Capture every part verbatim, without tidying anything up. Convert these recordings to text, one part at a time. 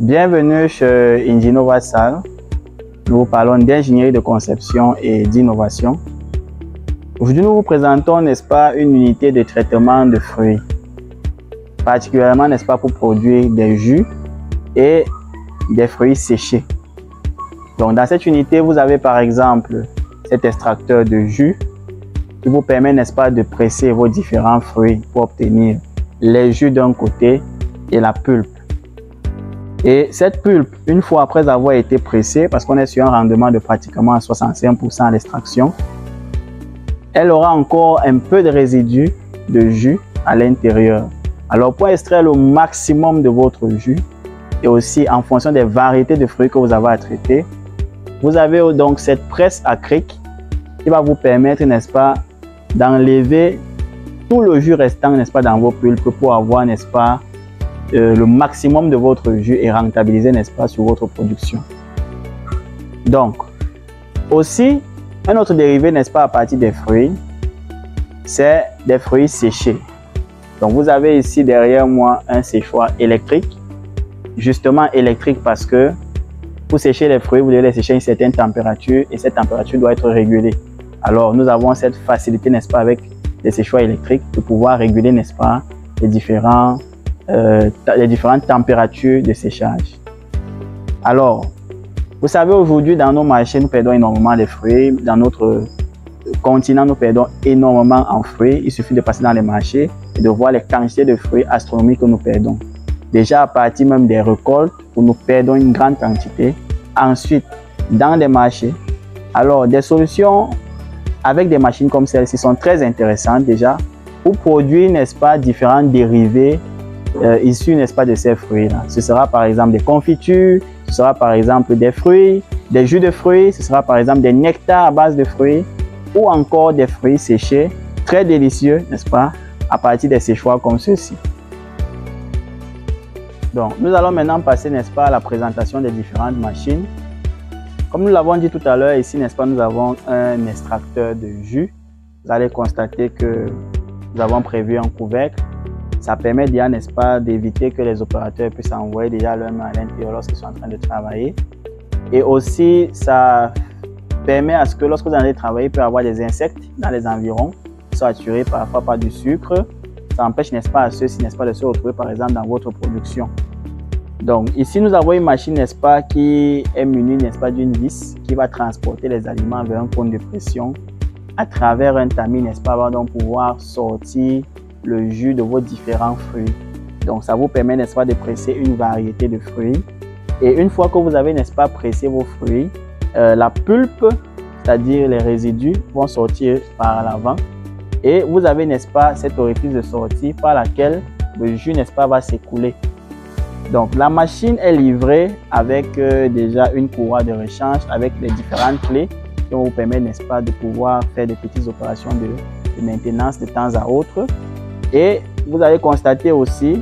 Bienvenue chez Inginova Sal. Nous vous parlons d'ingénierie de conception et d'innovation. Aujourd'hui, nous vous présentons, n'est-ce pas, une unité de traitement de fruits, particulièrement, n'est-ce pas, pour produire des jus et des fruits séchés. Donc, dans cette unité, vous avez par exemple cet extracteur de jus qui vous permet, n'est-ce pas, de presser vos différents fruits pour obtenir les jus d'un côté et la pulpe. Et cette pulpe, une fois après avoir été pressée, parce qu'on est sur un rendement de pratiquement soixante-cinq pour cent à l'extraction, elle aura encore un peu de résidus de jus à l'intérieur. Alors, pour extraire le maximum de votre jus, et aussi en fonction des variétés de fruits que vous avez à traiter, vous avez donc cette presse à cric qui va vous permettre, n'est-ce pas, d'enlever tout le jus restant, n'est-ce pas, dans vos pulpes pour avoir, n'est-ce pas, euh, le maximum de votre jus et rentabiliser, n'est-ce pas, sur votre production. Donc, aussi, un autre dérivé, n'est-ce pas, à partir des fruits, c'est des fruits séchés. Donc, vous avez ici derrière moi un séchoir électrique, justement électrique parce que pour sécher les fruits, vous devez les sécher à une certaine température et cette température doit être régulée. Alors, nous avons cette facilité, n'est-ce pas, avec les séchoirs électriques de pouvoir réguler, n'est-ce pas, les, différents, euh, les différentes températures de séchage. Alors, vous savez, aujourd'hui, dans nos marchés, nous perdons énormément de fruits. Dans notre continent, nous perdons énormément en fruits. Il suffit de passer dans les marchés et de voir les quantités de fruits astronomiques que nous perdons. Déjà, à partir même des récoltes, où nous perdons une grande quantité. Ensuite, dans les marchés. Alors, des solutions avec des machines comme celle-ci sont très intéressantes déjà pour produire, n'est-ce pas, différents dérivés euh, issus, n'est-ce pas, de ces fruits-là. Ce sera par exemple des confitures, ce sera par exemple des fruits, des jus de fruits, ce sera par exemple des nectars à base de fruits ou encore des fruits séchés, très délicieux, n'est-ce pas, à partir des séchoirs comme ceux-ci. Donc, nous allons maintenant passer, n'est-ce pas, à la présentation des différentes machines. Comme nous l'avons dit tout à l'heure, ici, n'est-ce pas, nous avons un extracteur de jus. Vous allez constater que nous avons prévu un couvercle. Ça permet déjà, n'est-ce pas, d'éviter que les opérateurs puissent envoyer déjà leur main à l'intérieur lorsqu'ils sont en train de travailler. Et aussi, ça permet à ce que lorsque vous allez travailler, il peut y avoir des insectes dans les environs qui sont attirés parfois par du sucre. Ça empêche, n'est-ce pas, à ceux-ci, n'est-ce pas, de se retrouver, par exemple, dans votre production. Donc, ici, nous avons une machine, n'est-ce pas, qui est munie, n'est-ce pas, d'une vis qui va transporter les aliments vers un cône de pression à travers un tamis, n'est-ce pas, va donc pouvoir sortir le jus de vos différents fruits. Donc, ça vous permet, n'est-ce pas, de presser une variété de fruits. Et une fois que vous avez, n'est-ce pas, pressé vos fruits, euh, la pulpe, c'est-à-dire les résidus, vont sortir par l'avant. Et vous avez, n'est-ce pas, cet orifice de sortie par laquelle le jus, n'est-ce pas, va s'écouler. Donc, la machine est livrée avec euh, déjà une courroie de rechange avec les différentes clés qui vont vous permettre, n'est-ce pas, de pouvoir faire des petites opérations de, de maintenance de temps à autre. Et vous allez constater aussi,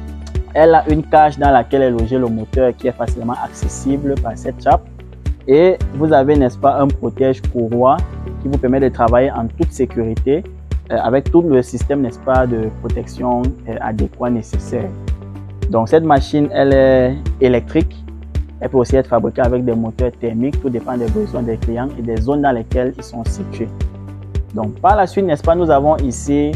elle a une cage dans laquelle est logé le moteur qui est facilement accessible par cette chape. Et vous avez, n'est-ce pas, un protège-courroie qui vous permet de travailler en toute sécurité euh, avec tout le système, n'est-ce pas, de protection euh, adéquat nécessaire. Donc, cette machine, elle est électrique. Elle peut aussi être fabriquée avec des moteurs thermiques. Tout dépend des besoins des clients et des zones dans lesquelles ils sont situés. Donc, par la suite, n'est-ce pas, nous avons ici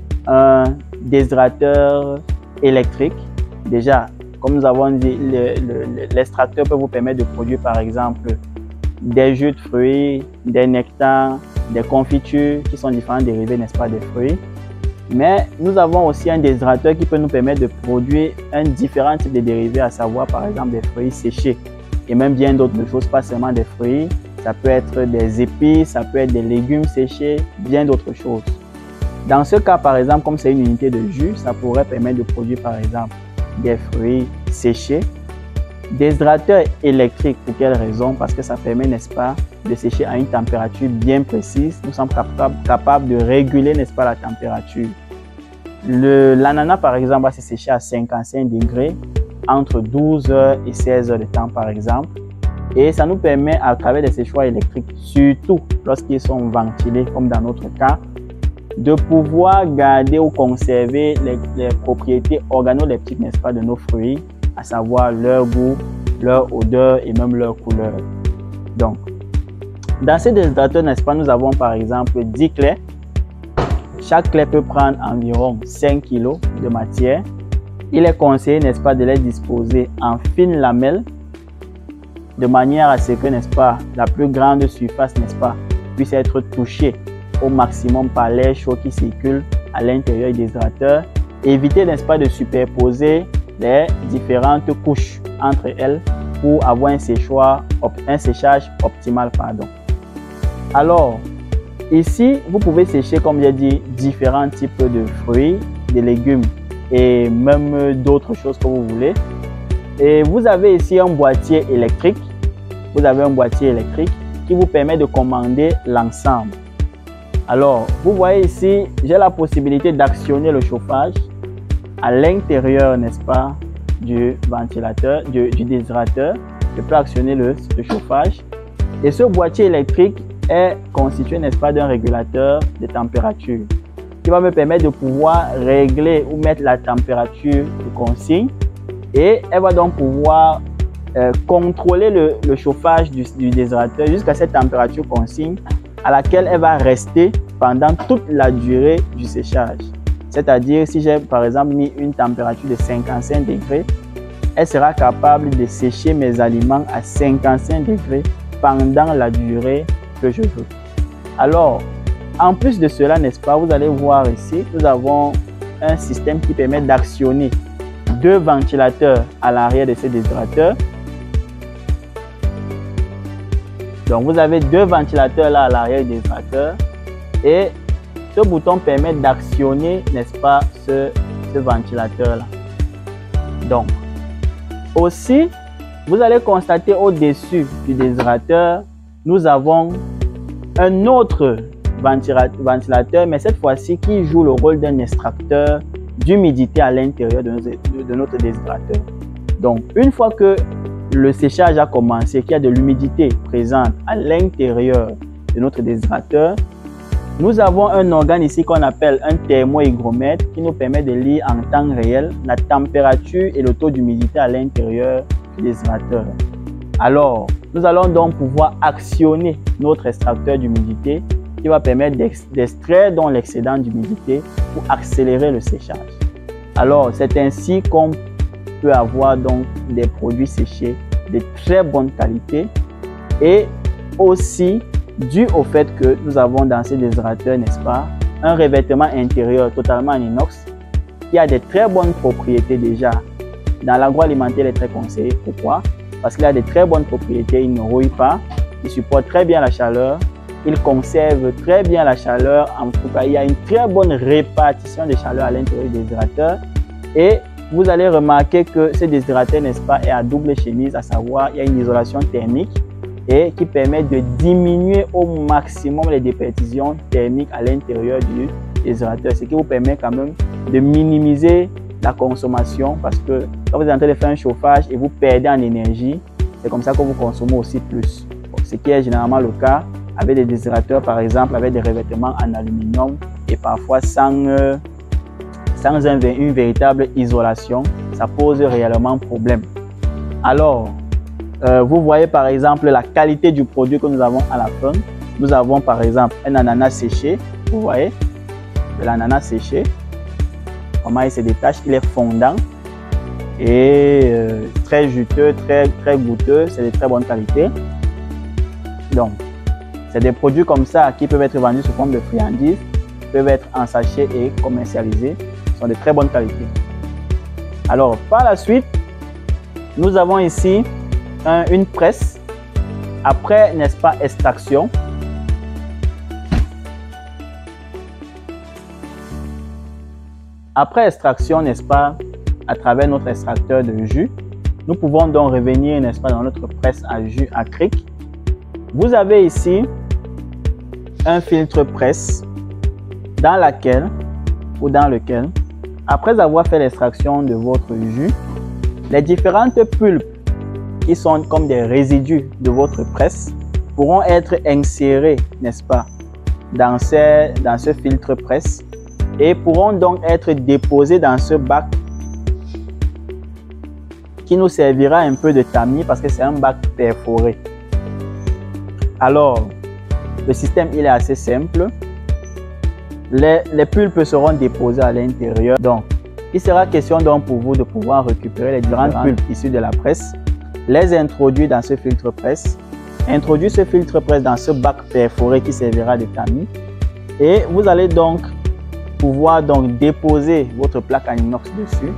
un déshydrateur électrique. Déjà, comme nous avons dit, l'extracteur peut vous permettre de produire, par exemple, des jus de fruits, des nectars, des confitures qui sont différents dérivés, n'est-ce pas, des fruits. Mais nous avons aussi un déshydrateur qui peut nous permettre de produire un différent type de dérivés, à savoir par exemple des fruits séchés et même bien d'autres choses, pas seulement des fruits. Ça peut être des épices, ça peut être des légumes séchés, bien d'autres choses. Dans ce cas, par exemple, comme c'est une unité de jus, ça pourrait permettre de produire par exemple des fruits séchés. Déshydrateur électrique, pour quelle raison? Parce que ça permet, n'est-ce pas, de sécher à une température bien précise. Nous sommes capables, capables de réguler, n'est-ce pas, la température. L'ananas, par exemple, va se sécher à cinquante-cinq degrés entre douze heures et seize heures de temps, par exemple. Et ça nous permet, à travers des séchoirs électriques, surtout lorsqu'ils sont ventilés, comme dans notre cas, de pouvoir garder ou conserver les, les propriétés organoleptiques, n'est-ce pas, de nos fruits à savoir leur goût, leur odeur et même leur couleur. Donc, dans ces déshydrateurs, n'est-ce pas, nous avons par exemple dix clés. Chaque clé peut prendre environ cinq kilos de matière. Il est conseillé, n'est-ce pas, de les disposer en fines lamelles de manière à ce que, n'est-ce pas, la plus grande surface, n'est-ce pas, puisse être touchée au maximum par l'air chaud qui circule à l'intérieur du déshydrateur. Évitez, n'est-ce pas, de superposer les différentes couches entre elles pour avoir un séchage, un séchage optimal. Pardon. Alors, ici, vous pouvez sécher, comme j'ai dit, différents types de fruits, de légumes et même d'autres choses que vous voulez. Et vous avez ici un boîtier électrique. Vous avez un boîtier électrique qui vous permet de commander l'ensemble. Alors, vous voyez ici, j'ai la possibilité d'actionner le chauffage à l'intérieur, n'est-ce pas, du ventilateur, du, du déshydrateur. Je peux actionner le, le chauffage. Et ce boîtier électrique est constitué, n'est-ce pas, d'un régulateur de température qui va me permettre de pouvoir régler ou mettre la température de consigne. Et elle va donc pouvoir euh, contrôler le, le chauffage du, du déshydrateur jusqu'à cette température consigne à laquelle elle va rester pendant toute la durée du séchage. C'est-à-dire, si j'ai par exemple mis une température de cinquante-cinq degrés, elle sera capable de sécher mes aliments à cinquante-cinq degrés pendant la durée que je veux. Alors, en plus de cela, n'est-ce pas, vous allez voir ici, nous avons un système qui permet d'actionner deux ventilateurs à l'arrière de ce déshydrateur. Donc, vous avez deux ventilateurs là à l'arrière du déshydrateur et ce bouton permet d'actionner, n'est-ce pas, ce, ce ventilateur là. Donc, aussi, vous allez constater au-dessus du déshydrateur, nous avons un autre ventilateur, mais cette fois-ci qui joue le rôle d'un extracteur d'humidité à l'intérieur de, de, de notre déshydrateur. Donc, une fois que le séchage a commencé, qu'il y a de l'humidité présente à l'intérieur de notre déshydrateur, nous avons un organe ici qu'on appelle un thermohygromètre qui nous permet de lire en temps réel la température et le taux d'humidité à l'intérieur du déshydrateur. Alors, nous allons donc pouvoir actionner notre extracteur d'humidité qui va permettre d'extraire donc l'excédent d'humidité pour accélérer le séchage. Alors, c'est ainsi qu'on peut avoir donc des produits séchés de très bonne qualité et aussi dû au fait que nous avons dans ces déshydrateur, n'est-ce pas, un revêtement intérieur totalement en inox qui a de très bonnes propriétés déjà. Dans l'agroalimentaire, il est très conseillé. Pourquoi? Parce qu'il a de très bonnes propriétés, il ne rouille pas, il supporte très bien la chaleur, il conserve très bien la chaleur. En tout cas, il y a une très bonne répartition de chaleur à l'intérieur du déshydrateur. Et vous allez remarquer que ce déshydrateur, n'est-ce pas, est à double chemise, à savoir, il y a une isolation thermique et qui permet de diminuer au maximum les déperditions thermiques à l'intérieur du déshydrateur, ce qui vous permet quand même de minimiser la consommation parce que quand vous êtes en train de faire un chauffage et vous perdez en énergie, c'est comme ça que vous consommez aussi plus. Bon, ce qui est généralement le cas avec des déshydrateur, par exemple, avec des revêtements en aluminium et parfois sans, euh, sans un, une véritable isolation, ça pose réellement problème. Alors, euh, vous voyez par exemple la qualité du produit que nous avons à la fin. Nous avons par exemple un ananas séché, vous voyez, de l'ananas séché. Comment il se détache, il est fondant et euh, très juteux, très, très goûteux, c'est de très bonne qualité. Donc, c'est des produits comme ça qui peuvent être vendus sous forme de friandises, peuvent être en sachet et commercialisés, sont de très bonne qualité. Alors, par la suite, nous avons ici un, une presse. Après, n'est-ce pas, extraction. Après extraction, n'est-ce pas, à travers notre extracteur de jus, nous pouvons donc revenir, n'est-ce pas, dans notre presse à jus acrylique. Vous avez ici un filtre presse dans laquelle ou dans lequel, après avoir fait l'extraction de votre jus, les différentes pulpes qui sont comme des résidus de votre presse pourront être insérées, n'est-ce pas, dans, ces, dans ce filtre presse et pourront donc être déposées dans ce bac qui nous servira un peu de tamis parce que c'est un bac perforé. Alors, le système il est assez simple. Les, les pulpes seront déposées à l'intérieur. Donc, il sera question donc pour vous de pouvoir récupérer les différentes pulpes issues de la presse, les introduire dans ce filtre presse, introduire ce filtre presse dans ce bac perforé qui servira de tamis. Et vous allez donc pouvoir donc déposer votre plaque en inox dessus.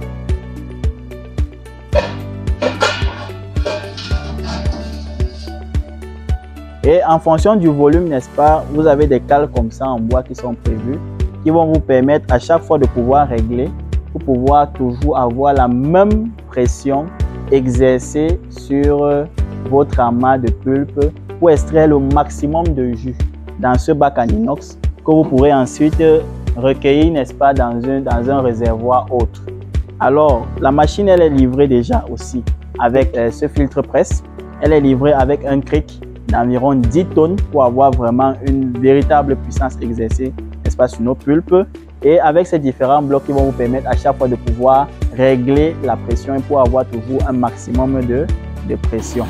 Et en fonction du volume, n'est-ce pas, vous avez des cales comme ça en bois qui sont prévus, qui vont vous permettre à chaque fois de pouvoir régler, pour pouvoir toujours avoir la même pression exercée sur votre amas de pulpe pour extraire le maximum de jus dans ce bac en inox que vous pourrez ensuite recueillir, n'est-ce pas, dans un, dans un réservoir autre. Alors, la machine, elle est livrée déjà aussi avec euh, ce filtre presse. Elle est livrée avec un cric d'environ dix tonnes pour avoir vraiment une véritable puissance exercée, n'est-ce pas, sur nos pulpes. Et avec ces différents blocs qui vont vous permettre à chaque fois de pouvoir régler la pression et pour avoir toujours un maximum de, de pression.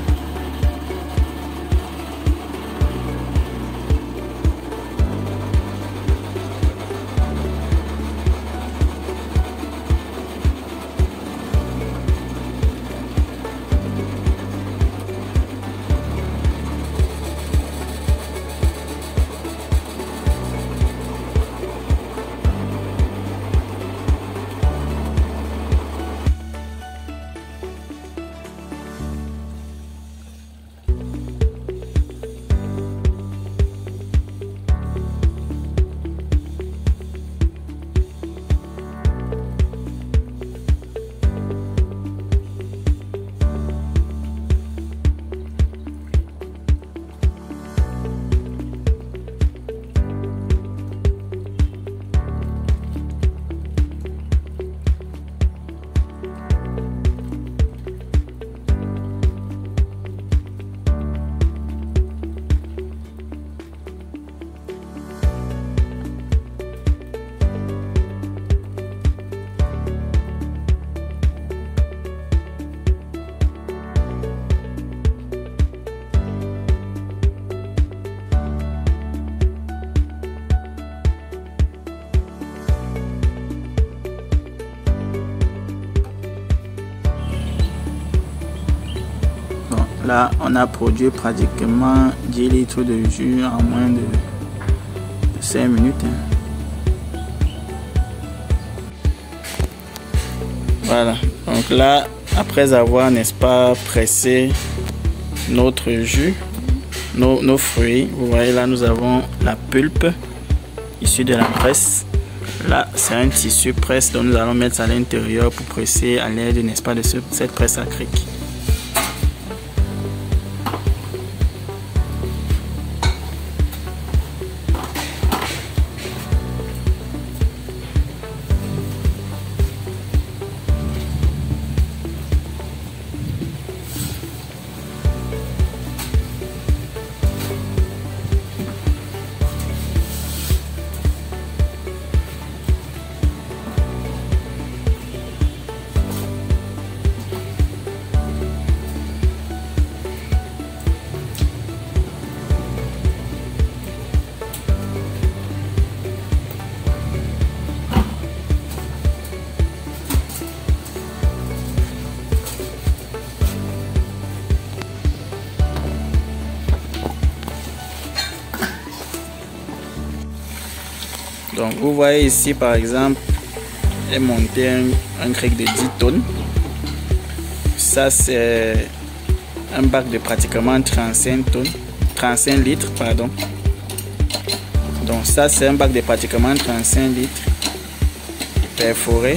Là, on a produit pratiquement dix litres de jus en moins de cinq minutes. Voilà, donc là, après avoir, n'est-ce pas, pressé notre jus, nos, nos fruits, vous voyez là, nous avons la pulpe issue de la presse. Là, c'est un tissu presse dont nous allons mettre à l'intérieur pour presser à l'aide, n'est-ce pas, de ce, cette presse à cric. Donc vous voyez ici par exemple est monté un, un cric de dix tonnes. Ça c'est un bac de pratiquement trente-cinq tonnes, trente-cinq litres pardon. Donc ça c'est un bac de pratiquement trente-cinq litres perforé.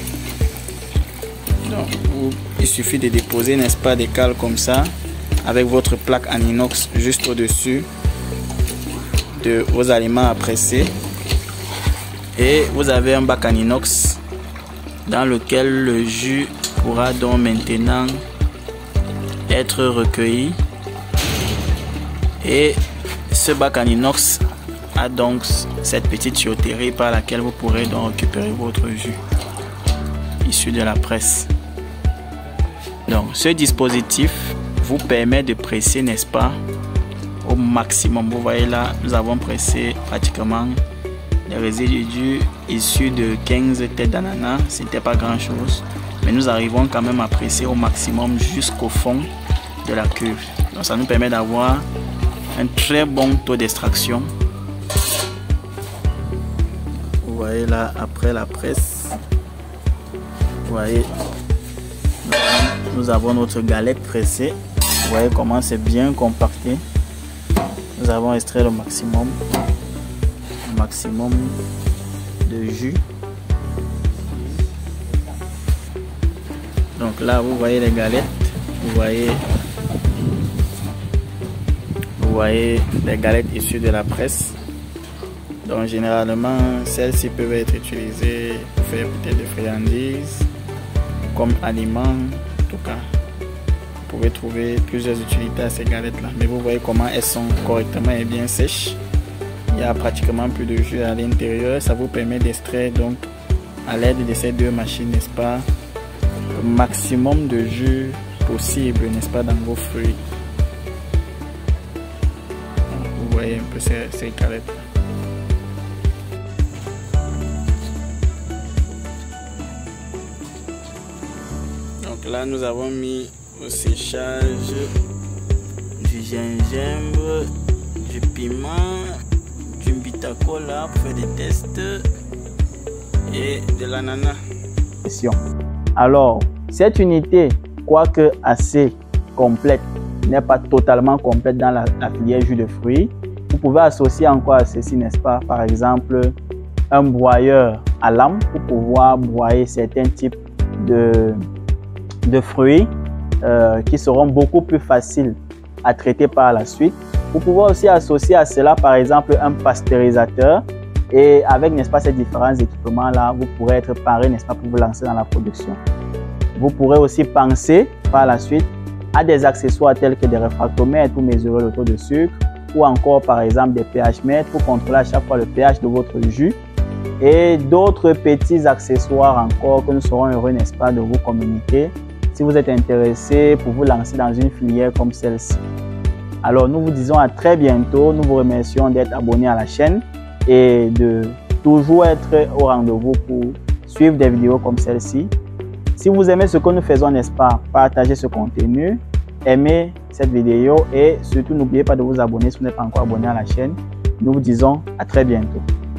Donc vous, il suffit de déposer, n'est-ce pas, des cales comme ça avec votre plaque en inox juste au-dessus de vos aliments à presser. Et vous avez un bac en inox dans lequel le jus pourra donc maintenant être recueilli. Et ce bac en inox a donc cette petite tuyauterie par laquelle vous pourrez donc récupérer votre jus issu de la presse. Donc ce dispositif vous permet de presser, n'est-ce pas, au maximum. Vous voyez là, nous avons pressé pratiquement les résidus issus de quinze têtes d'ananas. C'était pas grand chose, mais nous arrivons quand même à presser au maximum jusqu'au fond de la cuve. Donc ça nous permet d'avoir un très bon taux d'extraction. Vous voyez là, après la presse, vous voyez, nous avons notre galette pressée. Vous voyez comment c'est bien compacté. Nous avons extrait le maximum, le maximum de jus. Donc là, vous voyez les galettes. Vous voyez, vous voyez les galettes issues de la presse. Donc généralement, celles-ci peuvent être utilisées pour faire peut-être des friandises, comme aliment. En tout cas, vous pouvez trouver plusieurs utilités à ces galettes là, mais vous voyez comment elles sont correctement et bien sèches. Il y a pratiquement plus de jus à l'intérieur. Ça vous permet d'extraire donc à l'aide de ces deux machines, n'est-ce pas, le maximum de jus possible, n'est-ce pas, dans vos fruits. Donc, vous voyez un peu ces, ces galettes là. Donc là, nous avons mis au séchage du gingembre, du piment, du bitacola pour faire des tests et de l'ananas. Alors, cette unité, quoique assez complète, n'est pas totalement complète dans la, la filière jus de fruits. Vous pouvez associer encore à ceci, n'est-ce pas, par exemple, un broyeur à lame pour pouvoir broyer certains types de de fruits euh, qui seront beaucoup plus faciles à traiter par la suite. Vous pouvez aussi associer à cela par exemple un pasteurisateur, et avec, n'est-ce pas, ces différents équipements là, vous pourrez être paré, n'est-ce pas, pour vous lancer dans la production. Vous pourrez aussi penser par la suite à des accessoires tels que des réfractomètres pour mesurer le taux de sucre, ou encore par exemple des pH mètres pour contrôler à chaque fois le pH de votre jus, et d'autres petits accessoires encore que nous serons heureux, n'est-ce pas, de vous communiquer si vous êtes intéressé pour vous lancer dans une filière comme celle-ci. Alors nous vous disons à très bientôt. Nous vous remercions d'être abonnés à la chaîne et de toujours être au rendez-vous pour suivre des vidéos comme celle-ci. Si vous aimez ce que nous faisons, n'est-ce pas, partagez ce contenu, aimez cette vidéo et surtout n'oubliez pas de vous abonner si vous n'êtes pas encore abonné à la chaîne. Nous vous disons à très bientôt.